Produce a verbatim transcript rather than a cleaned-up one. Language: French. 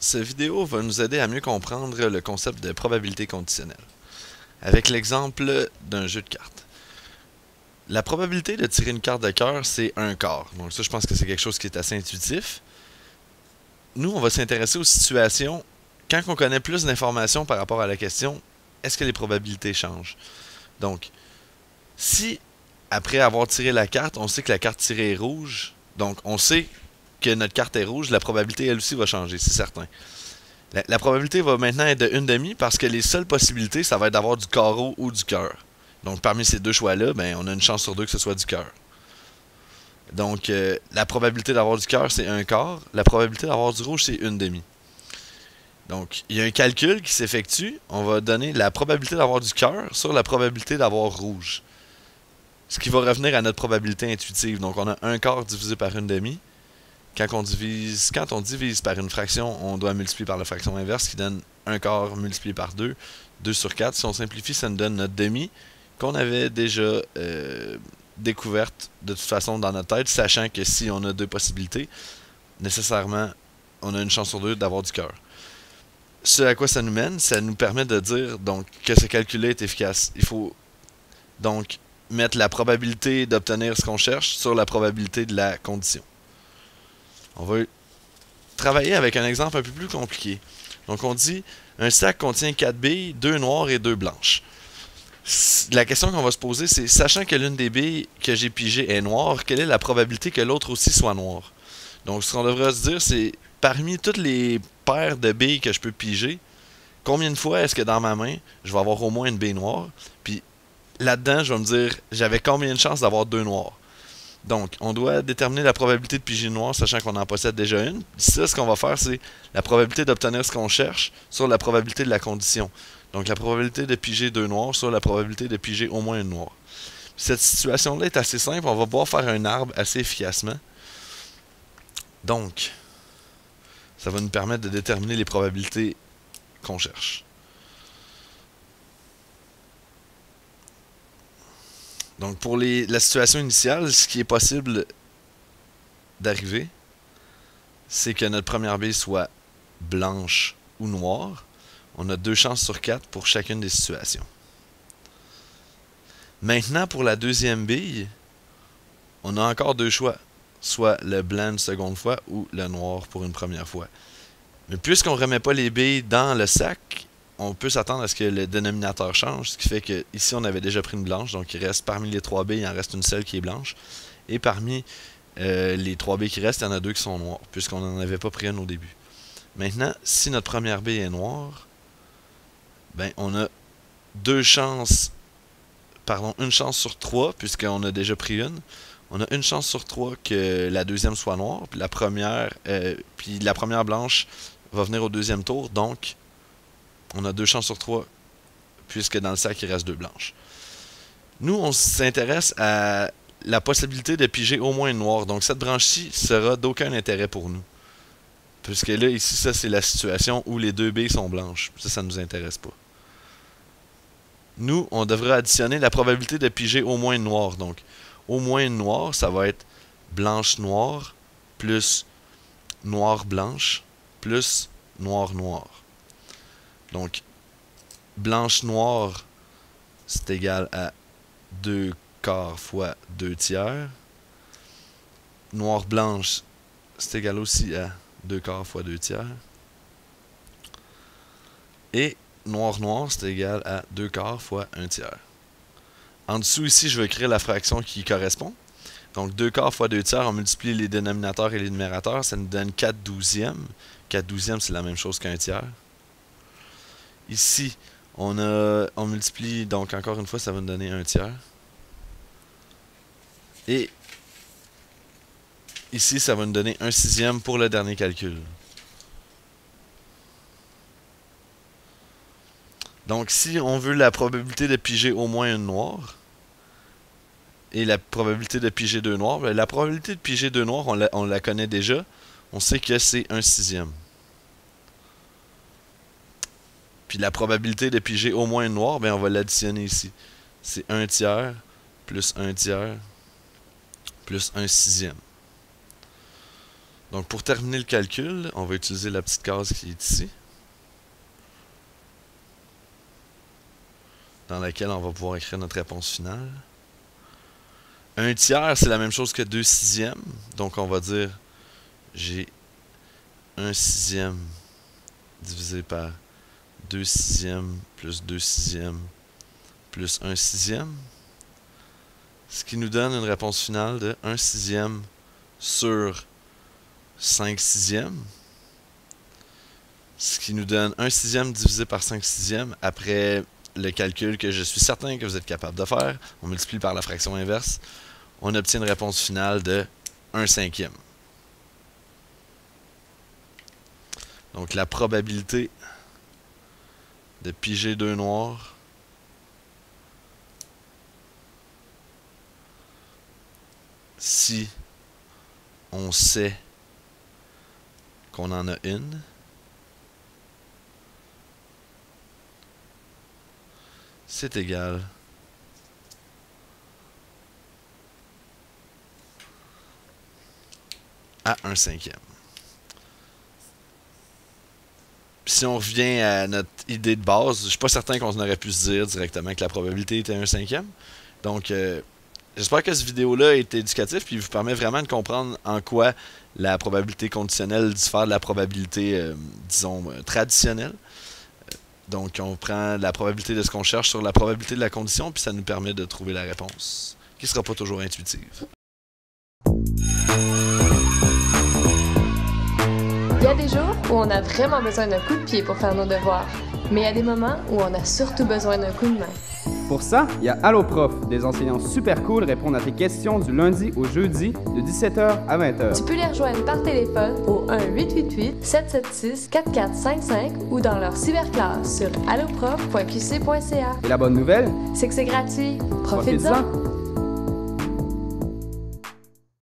Cette vidéo va nous aider à mieux comprendre le concept de probabilité conditionnelle, avec l'exemple d'un jeu de cartes. La probabilité de tirer une carte de cœur, c'est un quart. Donc ça, je pense que c'est quelque chose qui est assez intuitif. Nous, on va s'intéresser aux situations quand on connaît plus d'informations par rapport à la question, est-ce que les probabilités changent? Donc, si, après avoir tiré la carte, on sait que la carte tirée est rouge, donc on sait que notre carte est rouge, la probabilité, elle aussi, va changer, c'est certain. La, la probabilité va maintenant être de une demi parce que les seules possibilités, ça va être d'avoir du carreau ou du cœur. Donc, parmi ces deux choix-là, ben, on a une chance sur deux que ce soit du cœur. Donc, euh, la probabilité d'avoir du cœur, c'est un quart. La probabilité d'avoir du rouge, c'est une demi. Donc, il y a un calcul qui s'effectue. On va donner la probabilité d'avoir du cœur sur la probabilité d'avoir rouge. Ce qui va revenir à notre probabilité intuitive. Donc, on a un quart divisé par une demi. Quand on divise, quand on divise par une fraction, on doit multiplier par la fraction inverse qui donne un quart multiplié par deux. deux sur quatre. Si on simplifie, ça nous donne notre demi qu'on avait déjà euh, découverte de toute façon dans notre tête, sachant que si on a deux possibilités, nécessairement, on a une chance sur deux d'avoir du cœur. Ce à quoi ça nous mène, ça nous permet de dire donc que ce calcul-là est efficace. Il faut donc mettre la probabilité d'obtenir ce qu'on cherche sur la probabilité de la condition. On va travailler avec un exemple un peu plus compliqué. Donc on dit un sac contient quatre billes, deux noires et deux blanches. La question qu'on va se poser, c'est sachant que l'une des billes que j'ai pigées est noire, quelle est la probabilité que l'autre aussi soit noire? Donc ce qu'on devrait se dire, c'est parmi toutes les paires de billes que je peux piger, combien de fois est-ce que dans ma main, je vais avoir au moins une bille noire? Puis là-dedans, je vais me dire, j'avais combien de chances d'avoir deux noirs? Donc, on doit déterminer la probabilité de piger noir, sachant qu'on en possède déjà une. Ça, ce qu'on va faire, c'est la probabilité d'obtenir ce qu'on cherche sur la probabilité de la condition. Donc, la probabilité de piger deux noirs sur la probabilité de piger au moins une noire. Cette situation-là est assez simple. On va pouvoir faire un arbre assez efficacement. Donc, ça va nous permettre de déterminer les probabilités qu'on cherche. Donc, pour les, la situation initiale, ce qui est possible d'arriver, c'est que notre première bille soit blanche ou noire. On a deux chances sur quatre pour chacune des situations. Maintenant, pour la deuxième bille, on a encore deux choix. Soit le blanc une seconde fois ou le noir pour une première fois. Mais puisqu'on ne remet pas les billes dans le sac, on peut s'attendre à ce que le dénominateur change, ce qui fait que ici on avait déjà pris une blanche, donc il reste parmi les trois billes, il en reste une seule qui est blanche. Et parmi euh, les trois billes qui restent, il y en a deux qui sont noires, puisqu'on n'en avait pas pris une au début. Maintenant, si notre première bille est noire, ben on a deux chances, pardon, une chance sur trois, puisqu'on a déjà pris une. On a une chance sur trois que la deuxième soit noire, puis la première, euh, puis la première blanche va venir au deuxième tour, donc on a deux chances sur trois, puisque dans le sac, il reste deux blanches. Nous, on s'intéresse à la possibilité de piger au moins une noire. Donc, cette branche-ci sera d'aucun intérêt pour nous. Puisque là, ici, ça, c'est la situation où les deux billes sont blanches. Ça, ça ne nous intéresse pas. Nous, on devra additionner la probabilité de piger au moins une noire. Donc, au moins une noire, ça va être blanche-noire plus noire-blanche plus noire-noire. Donc, blanche-noire, c'est égal à deux quarts fois deux tiers. Noire-blanche, c'est égal aussi à deux quarts fois deux tiers. Et noir-noir, c'est égal à deux quarts fois un tiers. En dessous, ici, je vais écrire la fraction qui correspond. Donc, deux quarts fois deux tiers, on multiplie les dénominateurs et les numérateurs, ça nous donne quatre douzièmes. quatre douzièmes, c'est la même chose qu'un tiers. Ici, on, a, on multiplie, donc encore une fois, ça va nous donner un tiers. Et ici, ça va nous donner un sixième pour le dernier calcul. Donc, si on veut la probabilité de piger au moins une noire, et la probabilité de piger deux noirs, ben, la probabilité de piger deux noirs, on la, on la connaît déjà. On sait que c'est un sixième. Puis la probabilité de piger au moins une noire, ben, on va l'additionner ici. C'est un tiers plus un tiers plus un sixième. Donc pour terminer le calcul, on va utiliser la petite case qui est ici, dans laquelle on va pouvoir écrire notre réponse finale. Un tiers, c'est la même chose que deux sixièmes. Donc on va dire, j'ai un sixième divisé par deux sixièmes plus deux sixièmes plus un sixième. Ce qui nous donne une réponse finale de un sixième sur cinq sixièmes. Ce qui nous donne un sixième divisé par cinq sixièmes après le calcul que je suis certain que vous êtes capable de faire. On multiplie par la fraction inverse. On obtient une réponse finale de un cinquième. Donc la probabilité de piger deux noirs si on sait qu'on en a une, c'est égal à un cinquième. Si on revient à notre idée de base, je ne suis pas certain qu'on aurait pu se dire directement que la probabilité était un cinquième. Donc, euh, j'espère que cette vidéo-là a été éducative et vous permet vraiment de comprendre en quoi la probabilité conditionnelle diffère de la probabilité, euh, disons, euh, traditionnelle. Donc, on prend la probabilité de ce qu'on cherche sur la probabilité de la condition, puis ça nous permet de trouver la réponse, qui ne sera pas toujours intuitive. Il y a des jours où on a vraiment besoin d'un coup de pied pour faire nos devoirs, mais il y a des moments où on a surtout besoin d'un coup de main. Pour ça, il y a Allo Prof, des enseignants super cool répondent à tes questions du lundi au jeudi de dix-sept heures à vingt heures. Tu peux les rejoindre par téléphone au un huit huit huit sept sept six quatre quatre cinq cinq ou dans leur cyberclasse sur alloprof point q c point c a. Et la bonne nouvelle, C'est que c'est gratuit. Profites-en! profites-en!